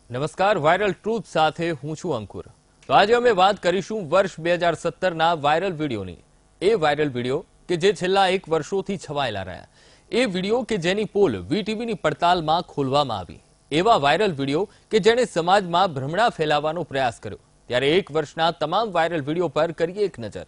નમસ્કાર, viral truth સાથે હું છું અંકુર। તો આજે અમે વાત કરીશું વર્ષ 2017 ના વાયરલ વિડીયોની। એ વાયરલ વિડીયો કે જે છેલ્લા 1 વર્ષોથી છવાયેલા રહ્યા, એ વિડીયો કે જેની પોલ વીટીવીની પડતાલમાં ખોલવામાં આવી, એવા વાયરલ વિડીયો કે જેણે સમાજમાં ભ્રમણા ફેલાવવાનો પ્રયાસ કર્યો। ત્યારે 1 વર્ષના તમામ વાયરલ વિડીયો પર કરીએ એક નજર।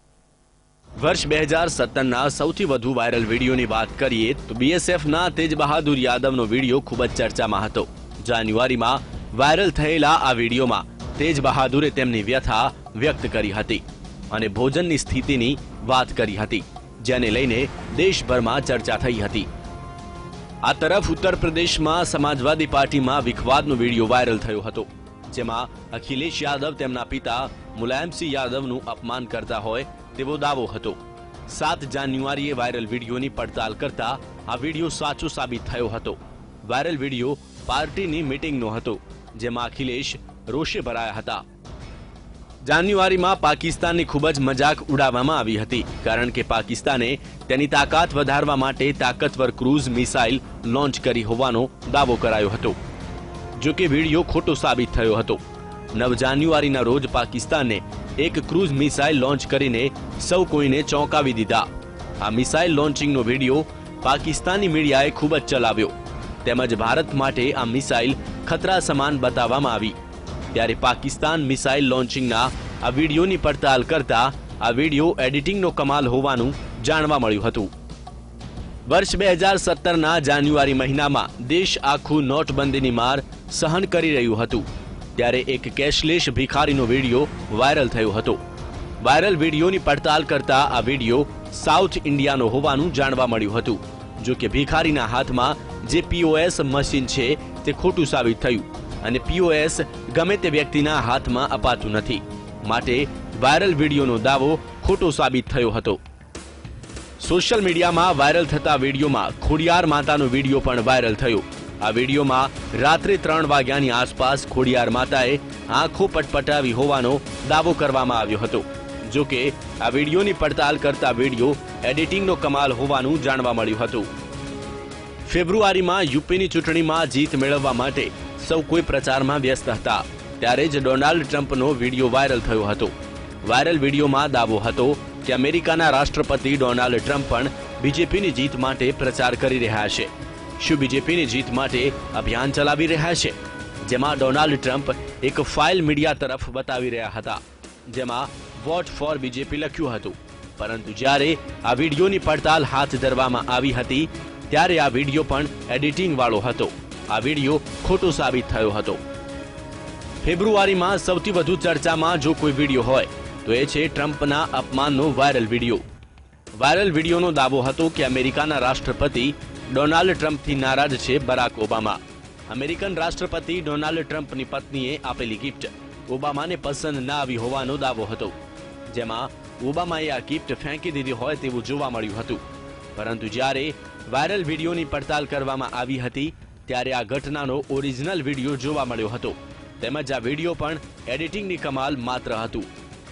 વર્ષ 2017 ના સૌથી વધુ વાયરલ વિડીયોની વાત કરીએ તો બીએસએફના તેજ બહાદુર યાદવનો વિડીયો ખૂબ જ ચર્ચામાં હતો। જાન્યુઆરીમાં વાયરલ થયેલા આ વિડીયોમાં તેજ બહાદુરે તેમની વ્યથા વ્યક્ત કરી હતી અને ભોજનની સ્થિતિની વાત કરી હતી, જેને લઈને દેશભરમાં ચર્ચા થઈ હતી। આ તરફ ઉત્તર પ્રદેશમાં સમાજવાદી પાર્ટીમાં વિખવાદનો વિડીયો વાયરલ થયો હતો, જેમાં અખિલેશ યાદવ તેમના પિતા મુલાયમસિંહ યાદવનું અપમાન કરતા હોય તેવો દાવો હતો। 7 જાન્યુઆરીએ વાયરલ વિડીયોની પડતાલ કરતા આ વિડીયો સાચો સાબિત થયો હતો। વાયરલ વિડીયો પાર્ટીની મીટિંગનો હતો, જેમાં અખિલેશ રોષે ભરાયા હતા। જાન્યુઆરીમાં પાકિસ્તાનની ખૂબ જ મજાક ઉડાવવામાં આવી હતી, કારણ કે પાકિસ્તાને તેની તાકાત વધારવા માટે તાકતવર ક્રૂઝ મિસાઇલ લોન્ચ કરી હોવાનો દાવો કરાયો હતો, જો કે વિડીયો ખોટો સાબિત થયો હતો। 9 જાન્યુઆરીના રોજ પાકિસ્તાને એક ક્રૂઝ મિસાઇલ લોન્ચ કરીને સૌ કોઈને ચોંકાવી દીધા। આ મિસાઇલ લોન્ચિંગનો વિડીયો પાકિસ્તાની મીડિયાએ ખૂબ જ ચલાવ્યો, તેમજ ભારત માટે આ મિસાઇલ ખતરા સમાન બતાવવામાં આવી। ત્યારે પાકિસ્તાન મિસાઇલ લોન્ચિંગના આ વિડીયોની પડતાલ કરતા આ વિડીયો એડિટિંગનો કમાલ હોવાનું જાણવા મળ્યું હતું। વર્ષ 2017ના જાન્યુઆરી મહિનામાં દેશ આખું નોટબંધીની માર સહન કરી રહ્યું હતું, ત્યારે એક કેશલેસ ભિખારીનો વિડીયો વાયરલ થયો હતો। વાયરલ વિડીયોની પડતાલ કરતા આ વિડીયો સાઉથ ઇન્ડિયાનો હોવાનું જાણવા મળ્યું હતું, જો કે ભિખારીના હાથમાં જે પીઓએસ મશીન છે તે ખોટું સાબિત થયું અને પીઓએસ ગમે તે વ્યક્તિના હાથમાં અપાતું નથી, માટે વાયરલ વિડીયોનો દાવો ખોટો સાબિત થયો હતો। સોશિયલ મીડિયામાં વાયરલ થતા વિડીયોમાં ખોડિયાર માતાનો વિડીયો પણ વાયરલ થયો। આ વિડીયોમાં રાત્રે 3 વાગ્યાની આસપાસ ખોડિયાર માતાએ આંખો પટપટાવી હોવાનો દાવો કરવામાં આવ્યો હતો, જો કે આ વિડીયોની પડતાલ કરતા વિડીયો એડિટિંગનો કમાલ હોવાનું જાણવા મળ્યું હતું। ફેબ્રુઆરીમાં યુપીની ચૂંટણીમાં જીત મેળવવા માટે સૌ કોઈ પ્રચારમાં વ્યસ્ત હતા, ત્યારે જ ડોનાલ્ડ ટ્રમ્પનો વિડીયો વાયરલ થયો હતો। વાયરલ વિડીયોમાં દાવો હતો કે અમેરિકાના રાષ્ટ્રપતિ ડોનાલ્ડ ટ્રમ્પ પણ બીજેપીની જીત માટે પ્રચાર કરી રહ્યા છે। શું બીજેપીની જીત માટે અભિયાન ચલાવી રહ્યા છે, જેમાં ડોનાલ્ડ ટ્રમ્પ એક ફાઇલ મીડિયા તરફ બતાવી રહ્યા હતા, જેમાં વોટ ફોર બીજેપી લખ્યું હતું, પરંતુ જ્યારે આ વિડીયોની પડતાલ હાથ ધરવામાં આવી હતી ત્યારે આ વિડીયો પણ એડિટિંગ વાળો હતો। આ વિડીયો ખોટો સાબિત થયો હતો। ફેબ્રુઆરીમાં સૌથી વધુ ચર્ચામાં જો કોઈ વિડીયો હોય તો એ છે ટ્રમ્પના અપમાનનો વાયરલ વિડીયો। વાયરલ વિડીયોનો દાવો હતો કે અમેરિકાના રાષ્ટ્રપતિ ડોનાલ્ડ ટ્રમ્પથી નારાજ છે બરાક ઓબામા। અમેરિકન રાષ્ટ્રપતિ ડોનાલ્ડ ટ્રમ્પની પત્નીએ આપેલી ગિફ્ટ ઓબામાને પસંદ ના આવી હોવાનો દાવો હતો, જેમાં ઓબામાએ આ ગિફ્ટ ફેંકી દીધી હોય તેવું જોવા મળ્યું હતું, પરંતુ જ્યારે વાયરલ વિડીયોની પડતાલ કરવામાં આવી હતી ત્યારે આ ઘટનાનો ઓરિજિનલ વિડીયો જોવા મળ્યો હતો, તેમજ આ વિડીયો પણ એડિટિંગની કમાલ માત્ર હતું।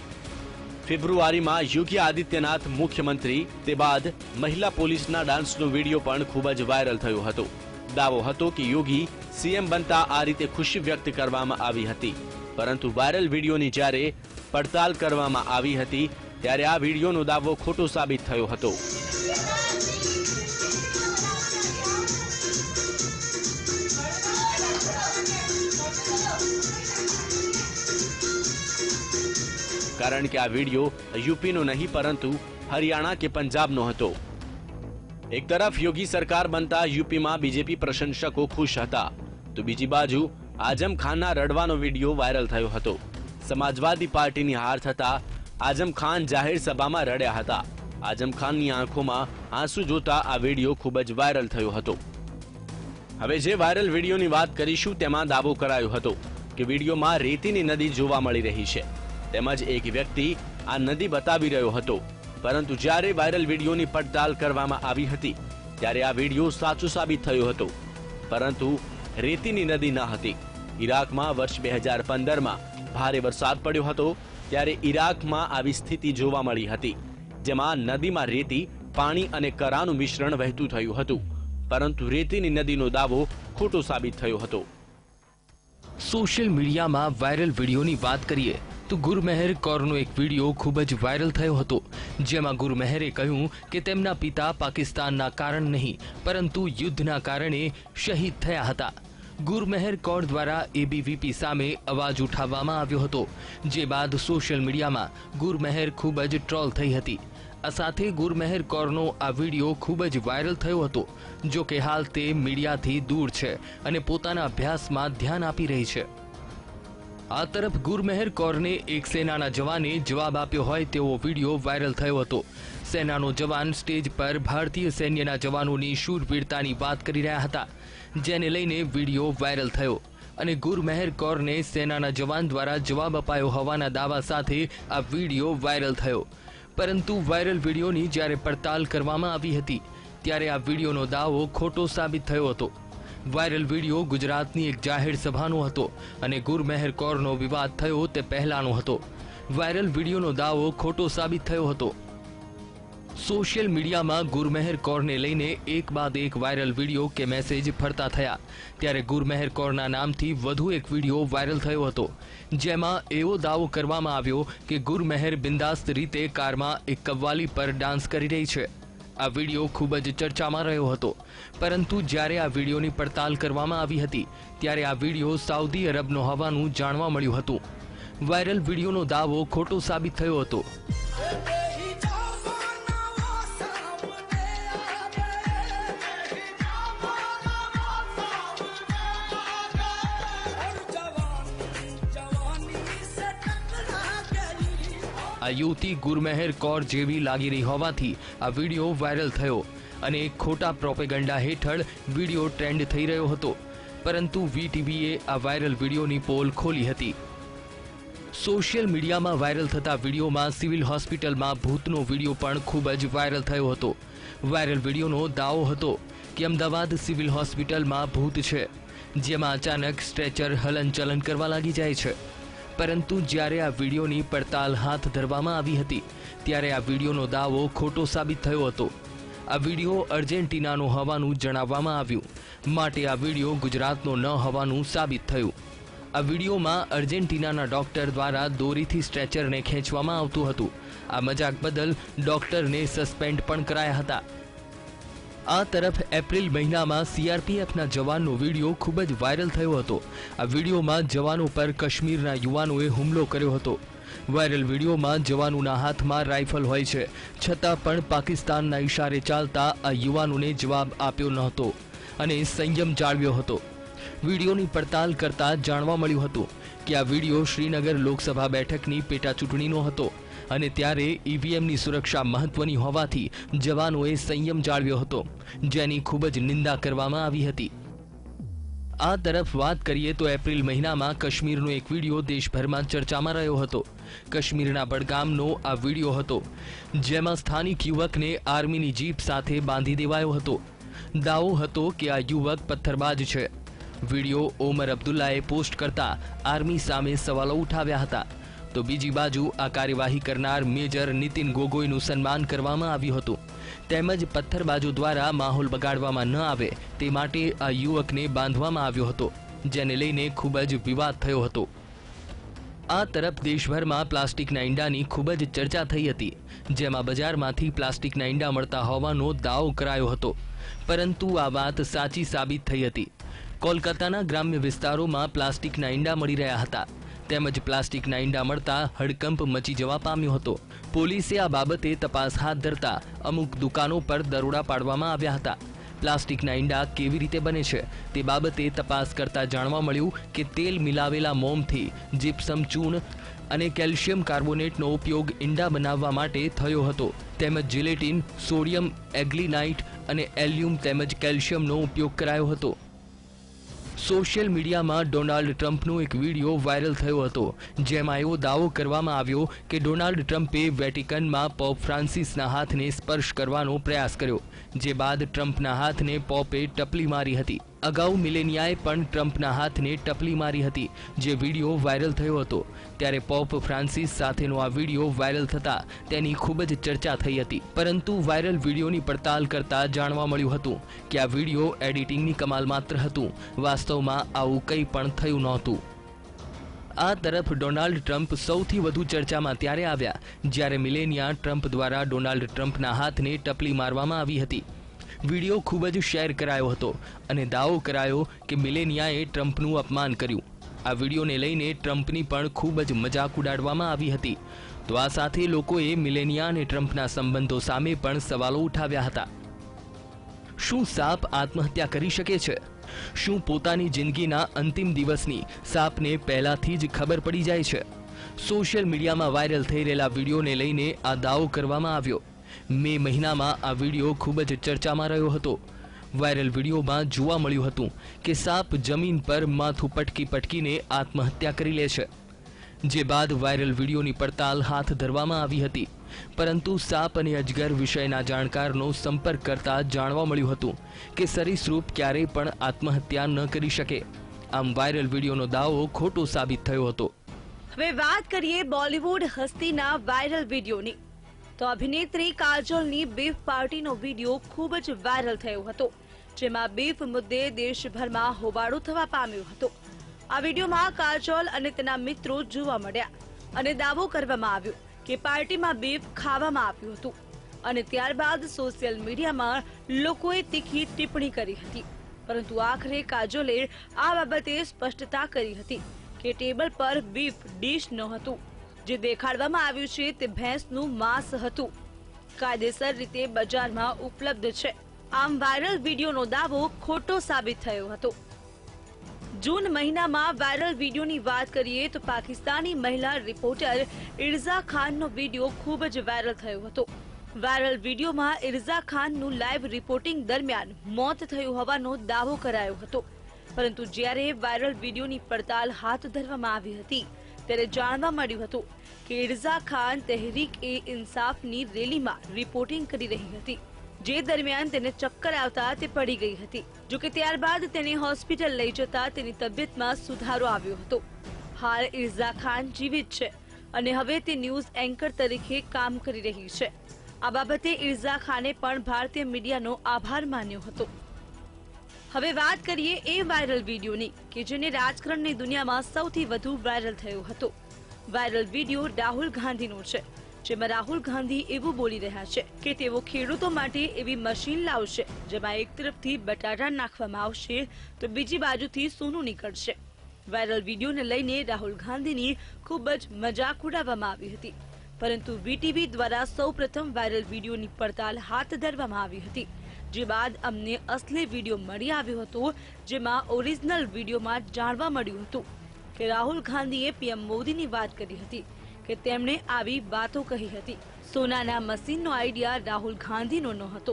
ફેબ્રુઆરીમાં યોગી આદિત્યનાથ મુખ્યમંત્રી તે બાદ મહિલા પોલીસના ડાન્સનો વિડીયો પણ ખૂબ જ વાયરલ થયો હતો। દાવો હતો કે યોગી સીએમ બનતા આ રીતે ખુશી વ્યક્ત કરવામાં આવી હતી, પરંતુ વાયરલ વિડીયોની જ્યારે પડતાલ કરવામાં આવી હતી ત્યારે આ વિડીયોનો દાવો ખોટો સાબિત થયો હતો। કારણ કે આ વિડીયો यूपीનો નહીં પરંતુ હરિયાણા કે પંજાબનો હતો। એક તરફ યોગી સરકાર બનતા यूपीમાં બીજેપી પ્રશંસકો ખુશ હતા, તો બીજી બાજુ આઝમ ખાનના રડવાનો વિડીયો વાયરલ થયો હતો। સમાજવાદી પાર્ટીની હાર થતા આઝમ ખાન જાહેર સભામાં રડ્યા હતા। આઝમ ખાનની આંખોમાં આંસુ જોતા આ વિડીયો ખૂબ જ વાયરલ થયો હતો। હવે જે વાયરલ વિડીયોની વાત કરીશું તેમાં દાવો કરાયો હતો કે વિડીયોમાં રેતીની નદી જોવા મળી રહી છે, તેમજ એક વ્યક્તિ આ નદી બતાવી રહ્યો હતો, પરંતુ જ્યારે વાયરલ વિડીયોની પડતાલ કરવામાં આવી હતી ત્યારે આ વિડીયો સાચો સાબિત થયો હતો, પરંતુ રેતીની નદી ન હતી। ઇરાકમાં વર્ષ 2015માં ભારે વરસાદ પડ્યો હતો ત્યારે ઇરાકમાં આવી સ્થિતિ જોવા મળી હતી, જેમાં નદીમાં રેતી, પાણી અને કરાનું મિશ્રણ વહેતું થયું હતું, પરંતુ રેતીની નદીનો દાવો ખોટો સાબિત થયો હતો। સોશિયલ મીડિયામાં વાયરલ વિડીયોની વાત કરીએ તો ગુરમહેર કૌરનો એક વિડીયો ખૂબ જ વાયરલ થયો હતો, જેમાં ગુરમહેરે કહ્યું કે તેમના પિતા પાકિસ્તાનના કારણ નહીં પરંતુ યુદ્ધના કારણે શહીદ થયા હતા. ગુરમહેર કૌર દ્વારા એબીવીપી સામે અવાજ ઉઠાવવામાં આવ્યો હતો, જે બાદ સોશિયલ મીડિયામાં ગુરમહેર ખૂબ જ ટ્રોલ થઈ હતી. આ સાથે ગુરમહેર કૌરનો આ વિડીયો ખૂબ જ વાયરલ થયો હતો. જો કે હાલ તે મીડિયાથી દૂર છે અને પોતાના અભ્યાસમાં ધ્યાન આપી રહી છે. આ તરફ ગુરમહેર કૌરને એક સેનાના જવાને જવાબ આપ્યો હોય તેવો વિડીયો વાયરલ થયો હતો. સેનાનો જવાન સ્ટેજ પર ભારતીય સૈન્યના જવાનોની શૂરવીરતાની વાત કરી રહ્યા હતા, જેને લઈને વિડીયો વાયરલ થયો અને ગુરમહેર કૌરને સેનાના જવાન દ્વારા જવાબ અપાયો હોવાના દાવા સાથે આ વિડીયો વાયરલ થયો. પરંતુ વાયરલ વિડીયોની જ્યારે પડતાલ કરવામાં આવી હતી ત્યારે આ વિડીયોનો દાવો ખોટો સાબિત થયો હતો. વાયરલ વિડીયો ગુજરાતની એક જાહેર સભાનો હતો અને ગુરમહેર કૌરનો વિવાદ થયો તે પહેલાનો હતો. વાયરલ વિડીયોનો દાવો ખોટો સાબિત થયો હતો. સોશિયલ મીડિયામાં ગુરમહેર કૌરને લઈને એક બાદ એક વાયરલ વિડીયો કે મેસેજ ફરતા થયા, ત્યારે ગુરમહેર કૌરના નામથી વધુ એક વિડીયો વાયરલ થયો હતો, જેમાં એવો દાવો કરવામાં આવ્યો કે ગુરમહેર બિંદાસ્ત રીતે કારમાં એક કવ્વાલી પર ડાન્સ કરી રહી છે. આ વિડીયો ખૂબ જ ચર્ચામાં રહ્યો હતો, પરંતુ જ્યારે આ વિડીયોની પડતાલ કરવામાં આવી હતી ત્યારે આ વિડીયો સાઉદી અરબનો હોવાનું જાણવા મળ્યું હતું. વાયરલ વિડીયોનો દાવો ખોટો સાબિત થયો હતો. આ યુવતી ગુરમહેર કૌર જેવી લાગી રહી હોવાથી આ વિડીયો વાયરલ થયો અને એક ખોટા પ્રોપેગન્ડા હેઠળ વિડીયો ટ્રેન્ડ થઈ રહ્યો હતો, પરંતુ વીટીવીએ આ વાયરલ વિડીયોની પોલ ખોલી હતી. સોશિયલ મીડિયામાં વાયરલ થતા વિડીયોમાં સિવિલ હોસ્પિટલમાં ભૂતનો વિડીયો પણ ખૂબ જ વાયરલ થયો હતો. વાયરલ વિડીયોનો દાવો હતો કે અમદાવાદ સિવિલ હોસ્પિટલમાં ભૂત છે, જેમાં અચાનક સ્ટ્રેચર હલનચલન કરવા લાગી જાય છે. પરંતુ જ્યારે આ વિડીયોની પડતાલ હાથ ધરવામાં આવી હતી ત્યારે આ વિડીયોનો દાવો ખોટો સાબિત થયો હતો. આ વિડીયો અર્જેન્ટિનાનો હોવાનું જણાવવામાં આવ્યું, માટે આ વિડીયો ગુજરાતનો ન હોવાનું સાબિત થયું. આ વિડીયોમાં અર્જેન્ટિનાના ડોક્ટર દ્વારા દોરીથી સ્ટ્રેચરને ખેંચવામાં આવતું હતું. આ મજાક બદલ ડોક્ટરને સસ્પેન્ડ પણ કરાયા હતા. આ તરફ એપ્રિલ મહિનામાં સીઆરપીએફના જવાનનો વિડીયો ખૂબ જ વાયરલ થયો હતો. આ વિડીયોમાં જવાનો પર કાશ્મીરના યુવાનોએ હુમલો કર્યો હતો. વાયરલ વિડીયોમાં જવાનોના હાથમાં રાઇફલ હોય છે, છતાં પણ પાકિસ્તાનના ઇશારે ચાલતા આ યુવાનોને જવાબ આપ્યો નહોતો અને સંયમ જાળવ્યો હતો. વિડીયોની પડતાલ કરતા જાણવા મળ્યું હતું કે આ વિડીયો શ્રીનગર લોકસભા બેઠકની પેટા ચૂંટણીનો હતો અને ત્યારે ઈવીએમની સુરક્ષા મહત્વની હોવાથી જવાનોએ સંયમ જાળવ્યો હતો, જેની ખૂબ જ નિંદા કરવામાં આવી હતી. આ તરફ વાત કરીએ તો એપ્રિલ મહિનામાં કાશ્મીરનો એક વિડીયો દેશભરમાં ચર્ચામાં રહ્યો હતો. કાશ્મીરના બડગામનો આ વિડીયો હતો, જેમાં સ્થાનિક યુવકને આર્મીની જીપ સાથે બાંધી દેવાયો હતો. દાવો હતો કે આ યુવક પથ્થરબાજ છે. વિડીયો ઓમર અબ્દુલ્લાએ પોસ્ટ કરતા આર્મી સામે સવાલો ઉઠાવ્યા હતા. તો બીજી બાજુ આ કાર્યવાહી કરનાર મેજર નીતિન ગોગોઈનું સન્માન કરવામાં આવ્યું હતું, તેમજ પથ્થરબાજો દ્વારા માહોલ બગાડવામાં ન આવે તે માટે આ યુવકને બાંધવામાં આવ્યો હતો, જેને લઈને ખૂબ જ વિવાદ થયો હતો. આ તરફ દેશભરમાં પ્લાસ્ટિકના ઈંડાની ખૂબ જ ચર્ચા થઈ હતી, જેમાં બજારમાંથી પ્લાસ્ટિકના ઈંડા મળતા હોવાનો દાવો કરાયો હતો, પરંતુ આ વાત સાચી સાબિત થઈ હતી. કોલકાતાના ગ્રામ્ય વિસ્તારોમાં પ્લાસ્ટિકના ઈંડા મળી રહ્યા હતા, તેમજ પ્લાસ્ટિકના ઈંડા મળતા હડકંપ મચી જવા પામ્યો હતો. પોલીસે આ બાબતે તપાસ હાથ ધરતા અમુક દુકાનો પર દરોડા પાડવામાં આવ્યા હતા. પ્લાસ્ટિકના ઈંડા કેવી રીતે બને છે તે બાબતે તપાસ કરતા જાણવા મળ્યું કે તેલ મિલાવેલા મોમથી જીપ્સમ ચૂર્ણ અને કેલ્શિયમ કાર્બોનેટનો ઉપયોગ ઈંડા બનાવવા માટે થયો હતો, તેમજ જીલેટિન, સોડિયમ એગ્લિનાઇટ અને એલ્યુમ તેમજ કેલ્શિયમનો ઉપયોગ કરાયો હતો. સોશિયલ મીડિયામાં ડોનાલ્ડ ટ્રમ્પનો એક વિડીયો વાયરલ થયો હતો, જેમાં એવો દાવો કરવામાં આવ્યો કે ડોનાલ્ડ ટ્રમ્પે વેટિકનમાં પોપ ફ્રાન્સિસના હાથને સ્પર્શ કરવાનો પ્રયાસ કર્યો, જે બાદ ટ્રમ્પના હાથને પોપે ટપલી મારી હતી. અગાઉ મિલેનિયાએ પણ ટ્રમ્પના હાથને ટપલી મારી હતી, જે વિડીયો વાયરલ થયો હતો. ત્યારે પોપ ફ્રાન્સિસ સાથેનો આ વિડીયો વાયરલ થતા તેની ખૂબ જ ચર્ચા થઈ હતી, પરંતુ વાયરલ વિડીયોની પડતાલ કરતા જાણવા મળ્યું હતું કે આ વિડીયો એડિટિંગની કમાલ માત્ર હતું. વાસ્તવમાં આવું કંઈ પણ થયું નહોતું. આ તરફ ડોનાલ્ડ ટ્રમ્પ સૌથી વધુ ચર્ચામાં ત્યારે આવ્યા જ્યારે મિલેનિયા ટ્રમ્પ દ્વારા ડોનાલ્ડ ટ્રમ્પના હાથને ટપલી મારવામાં આવી હતી. વિડીયો ખૂબ જ શેર કરાયો હતો અને દાવો કરાયો કે મિલેનિયાએ ટ્રમ્પનું અપમાન કર્યું. આ વિડીયોને લઈને ટ્રમ્પની પણ ખૂબ જ મજાક ઉડાડવામાં આવી હતી. તો આ સાથે લોકોએ મિલેનિયા અને ટ્રમ્પના સંબંધો સામે પણ સવાલો ઉઠાવ્યા હતા. શું સાપ આત્મહત્યા કરી શકે છે? શું પોતાની જિંદગીના અંતિમ દિવસની સાપને પહેલાથી જ ખબર પડી જાય છે? સોશિયલ મીડિયામાં વાયરલ થઈ રહેલા વિડીયોને લઈને આ દાવો કરવામાં આવ્યો. મે મહિનામાં આ વિડીયો ખૂબ જ ચર્ચામાં રહ્યો હતો. વાયરલ વિડીયોમાં જોવા મળ્યું હતું કે સાપ જમીન પર માથું પટકીને આત્મહત્યા કરી લે છે. જે બાદ વાયરલ વિડીયોની પડતાલ હાથ ધરવામાં આવી હતી. પરંતુ સાપ અને અજગર વિષયના જાણકારનો સંપર્ક કરતા જાણવા મળ્યું હતું કે સરીસૃપ ક્યારેય પણ આત્મહત્યા ન કરી શકે. આમ વાયરલ વિડીયોનો દાવો ખોટો સાબિત થયો હતો. હવે વાત કરીએ બોલિવૂડ હસ્તીના વાયરલ વિડીયોની. તો અભિનેત્રી કાજોલની બીફ પાર્ટીનો વિડીયો ખૂબ જ વાયરલ થયો હતો, જેમાં બીફ મુદ્દે દેશભરમાં હોબાળો થવા પામ્યો હતો. આ વિડીયોમાં કાજોલ અને તેના મિત્રો જોવા મળ્યા અને દાવો કરવામાં આવ્યો કે પાર્ટીમાં બીફ ખાવામાં આવ્યું હતું. અને ત્યારબાદ સોશિયલ મીડિયામાં લોકોએ તીખી ટિપ્પણી કરી હતી. પરંતુ આખરે કાજોલે આ બાબતે સ્પષ્ટતા કરી હતી કે ટેબલ પર બીફ ડીશ નહોતું. જે દેખાડવામાં આવ્યું છે તે ભેંસનું માંસ હતું. કાયદેસર રીતે બજારમાં ઉપલબ્ધ છે. આમ વાયરલ વિડીયોનો દાવો ખોટો સાબિત થયો હતો. જૂન મહિનામાં વાયરલ વિડીયોની વાત કરીએ તો પાકિસ્તાની મહિલા રિપોર્ટર ઇર્ઝા ખાનનો વિડીયો ખૂબ જ વાયરલ થયો હતો. વાયરલ વિડીયોમાં ઇર્ઝા ખાનનું લાઈવ રિપોર્ટિંગ દરમિયાન મોત થયું હોવાનો દાવો કરાયો હતો. પરંતુ જ્યારે વાયરલ વિડીયોની પડતાલ હાથ ધરવામાં આવી હતી ત્યારે જાણવા મળ્યું હતું કે ઇર્ઝા ખાન તહેરીક-એ-ઇન્સાફની રેલીમાં રિપોર્ટિંગ કરી રહી હતી. જે દરમિયાન તેને ચક્કર આવતા તે પડી ગઈ હતી. જોકે ત્યારબાદ તેને હોસ્પિટલ લઈ જતા તેની તબિયતમાં સુધારો આવ્યો હતો. હાલ ઇર્ઝા ખાન જીવિત છે અને હવે તે ન્યૂઝ એન્કર તરીકે કામ કરી રહી છે. આ બાબતે ઇર્ઝા ખાને પણ ભારતીય મીડિયાનો આભાર માન્યો હતો. હવે વાત કરીએ એ વાયરલ વિડીયોની કે જેને રાજકારણની દુનિયામાં સૌથી વધુ વાયરલ થયો હતો. વાયરલ વિડીયો રાહુલ ગાંધીનો છે, જેમાં રાહુલ ગાંધી એવું બોલી રહ્યા છે કે તેઓ ખેડૂતો માટે એવી મશીન લાવશે જેમાં એક તરફથી બટાટા નાખવામાં આવશે તો બીજી બાજુથી સોનું નીકળશે. વાયરલ વિડીયોને લઈને રાહુલ ગાંધીની ખૂબ જ મજાક ઉડાવવામાં આવી હતી. પરંતુ વીટીવી દ્વારા સૌપ્રથમ વાયરલ વિડીયોની પડતાલ હાથ ધરવામાં આવી હતી. જે બાદ અમને અસલી વિડીયો મળી આવ્યો હતો, જેમાં ઓરિજિનલ વિડીયોમાં જાણવા મળ્યું હતું કે રાહુલ ગાંધીએ પીએમ મોદીની વાત કરી હતી કે તેમણે આવી વાતો કહી હતી. સોનાના મશીનનો આઈડિયા રાહુલ ગાંધીનો નહોતો.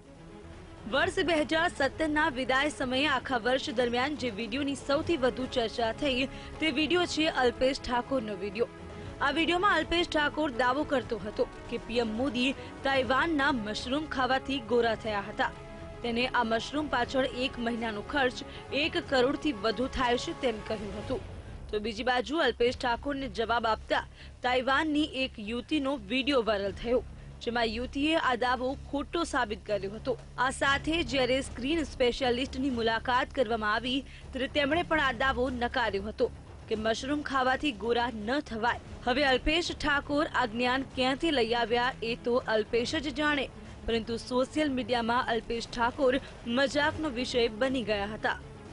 વર્ષ 2017ના વિદાય સમયે આખા વર્ષ દરમિયાન જે વિડીયોની સૌથી વધુ ચર્ચા થઈ તે વિડીયો છે અલ્પેશ ઠાકોરનો વિડીયો. આ વિડીયોમાં અલ્પેશ ઠાકોર દાવો કરતો હતો કે પીએમ મોદી તાઇવાનના મશરૂમ ખાવાથી ગોરા થયા હતા. તેને આ મશરૂમ પાછળ 1 મહિનાનો ખર્ચ 1 કરોડથી વધુ થાય છે તેમ કહ્યું હતું. તો બીજી બાજુ અલ્પેશ ઠાકોરને જવાબ આપતા તાઇવાનની એક યુવતીનો વિડીયો વાયરલ થયો, જેમાં યુવતીએ આ દાવો ખોટો સાબિત કર્યો હતો. આ સાથે જ્યારે સ્ક્રીન સ્પેશિયાલિસ્ટની મુલાકાત કરવામાં આવી ત્યારે તેમણે પણ આ દાવો નકાર્યો હતો કે મશરૂમ ખાવાથી ગોરા ન થવાય. હવે અલ્પેશ ઠાકોર આ જ્ઞાન ક્યાંથી લઈ આવ્યા એ તો અલ્પેશ જ જાણે. પરંતુ સોશિયલ મીડિયામાં અલ્પેશ ઠાકોર મજાકનો વિષય બની ગયા હતા.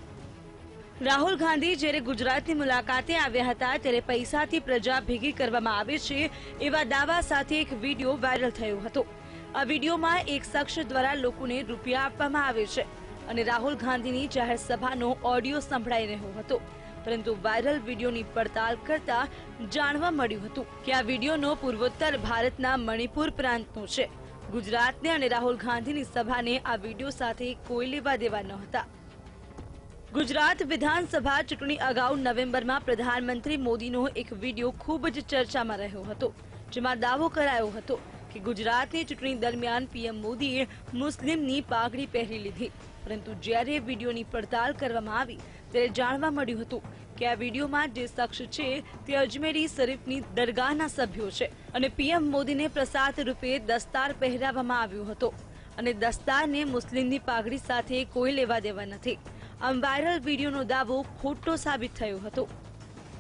રાહુલ ગાંધી જ્યારે ગુજરાતની મુલાકાતે આવ્યા હતા ત્યારે પૈસાથી પ્રજા ભેગી કરવામાં આવે છે એવા દાવા સાથે એક વિડીયો વાયરલ થયો હતો. આ વિડીયોમાં એક શખ્સ દ્વારા લોકોને રૂપિયા આપવામાં આવે છે અને રાહુલ ગાંધીની જાહેર સભાનો ઓડિયો સંભળાઈ રહ્યો હતો. પરંતુ વાયરલ વિડીયોની પડતાલ કરતા જાણવા મળ્યું હતું કે આ વિડીયોનો પૂર્વોત્તર ભારતના મણિપુર પ્રાંતનો છે. ગુજરાતને અને રાહુલ ગાંધીની સભાને આ વિડીયો સાથે કોઈ લેવા દેવા ન હતા. ગુજરાત વિધાનસભા ચૂંટણી અગાઉ નવેમ્બરમાં પ્રધાનમંત્રી મોદીનો એક વિડીયો ખૂબ જ ચર્ચામાં રહ્યો હતો, જેમાં દાવો કરાયો હતો કે ગુજરાતની ચૂંટણી દરમિયાન પીએમ મોદીએ મુસ્લિમની પાઘડી પહેરી લીધી. પરંતુ જ્યારે વિડીયોની પડતાલ કરવામાં આવી ત્યારે જાણવા મળ્યું હતું કે આ વિડીયોમાં જે શખ્સ છે તે અજમેરી શરીફની દરગાહના સભ્યો છે અને પીએમ મોદીને પ્રસાદ રૂપે દસ્તાર પહેરાવવામાં આવ્યો હતો અને દસ્તારને મુસ્લિમની પાઘડી સાથે કોઈ લેવા દેવા નથી. આમ વાયરલ વિડીયોનો દાવો ખોટો સાબિત થયો હતો.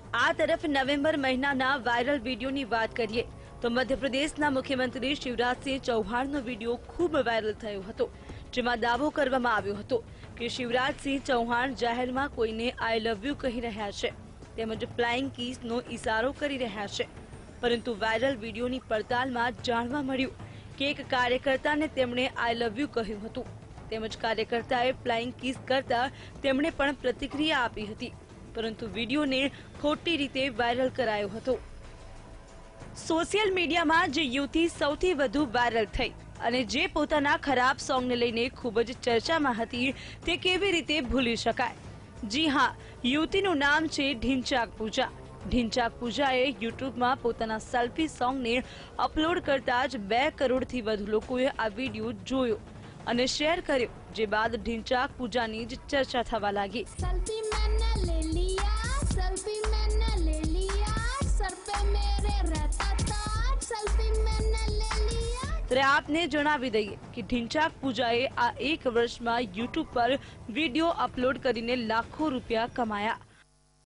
આ તરફ નવેમ્બર મહિનાના વાયરલ વિડીયોની વાત કરીએ તો મધ્યપ્રદેશના મુખ્યમંત્રી શિવરાજસિંહ ચૌહાણનો વિડીયો ખૂબ વાયરલ થયો હતો, જેમાં દાવો કરવામાં આવ્યો હતો કે શિવરાજસિંહ ચૌહાણ જાહેરમાં કોઈને આઈ લવ યુ કહી રહ્યા છે તેમજ ફ્લાઇંગ કિસનો ઇશારો કરી રહ્યા છે, પરંતુ વાયરલ વિડીયોની પડતાલમાં જાણવા મળ્યું કે એક કાર્યકર્તાને તેમણે આઈ લવ યુ કહ્યું હતું તેમજ કાર્યકર્તાએ ફ્લાઇંગ કિસ કરતા તેમણે પણ પ્રતિક્રિયા આપી હતી, પરંતુ વિડીયોને ખોટી રીતે વાયરલ કરાયો હતો। સોશિયલ મીડિયામાં જે યુવતી સૌથી વધુ વાયરલ થઈ અને જે પોતાના ખરાબ સોંગને લઈને ખૂબ જ ચર્ચામાં હતી તે કેવી રીતે ભૂલી શકાય? જી હા, યુવતીનું નામ છે ઢીંચાક પૂજા। ઢીંચાક પૂજાએ યુટ્યુબમાં પોતાના સેલ્ફી સોંગને અપલોડ કરતા જ 2 કરોડથી વધુ લોકોએ આ વિડીયો જોયો અને શેર કર્યો, જે બાદ ઢીંચાક પૂજાની જ ચર્ચા થવા લાગી। सेल्फी मैंने ले लिया, सेल्फी मैंने ले लिया, सर पे मेरे रहता था, सेल्फी मैंने ले लिया। ત્યારે આપને જણાવી દઈએ કે ઢીંચાક પૂજાએ આ 1 વર્ષમાં યુટ્યુબ પર વિડીયો અપલોડ કરીને લાખો રૂપિયા કમાયા।